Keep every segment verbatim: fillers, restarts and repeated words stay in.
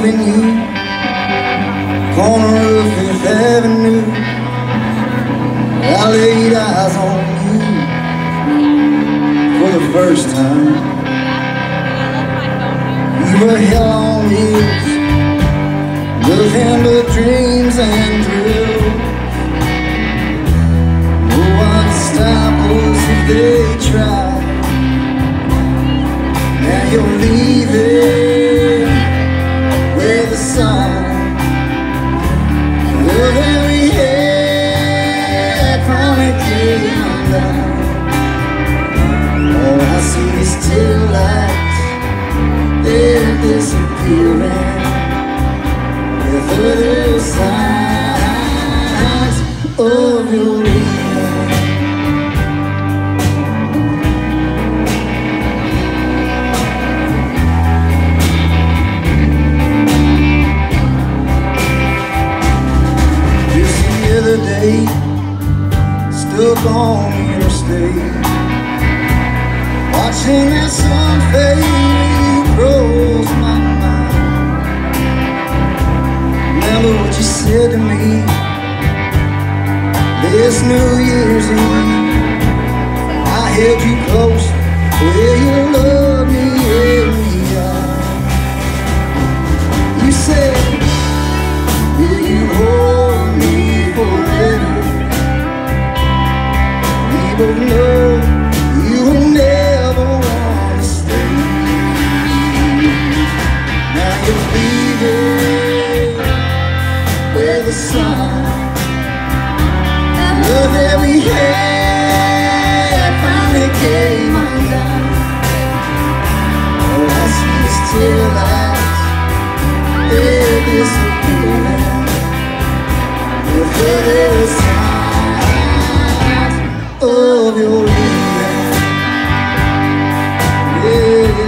loving you. Corner of Fifth Avenue, I laid eyes on you for the first time. You were hell on wheels, nothing but dreams and thrills. No one stop us if they try. Now you're leaving with the sun. Love that we had finally came undone. All I see is tail lights, they're disappearing with other signs of your leaving. The day stuck on interstate, watching that sun fade across my mind. Remember what you said to me this New Year's Eve. I held you close where you loved me every hour. You said, will you hold me forever? We both know you will never want to stay. Now you're leaving where the sun, love that we had finally came undone. All I see is tail lights, they're disappearing with other signs of your leaving. Yeah.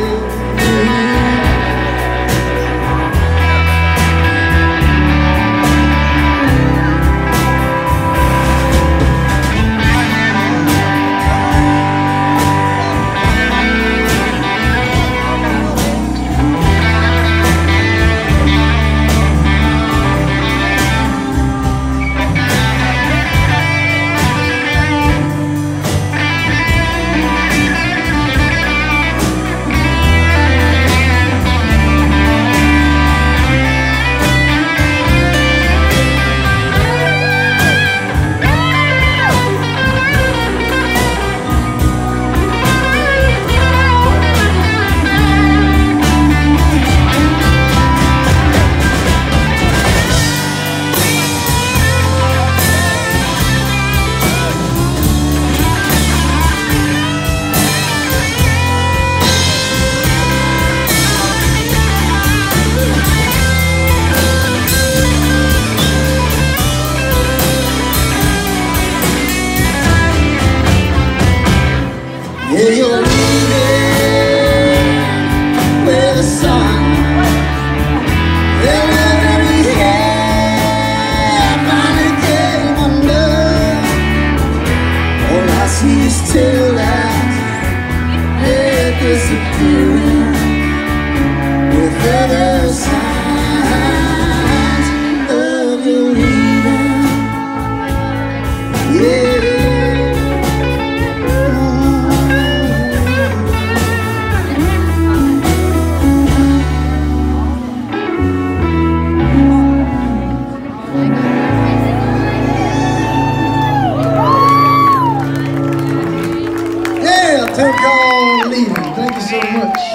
Yeah, you're leaving where the sun, the love that we had finally came undone. All I see is tail lights, they're disappearing with other signs of your leaving. Yeah. Fenoglio, Leavin. Thank you so much.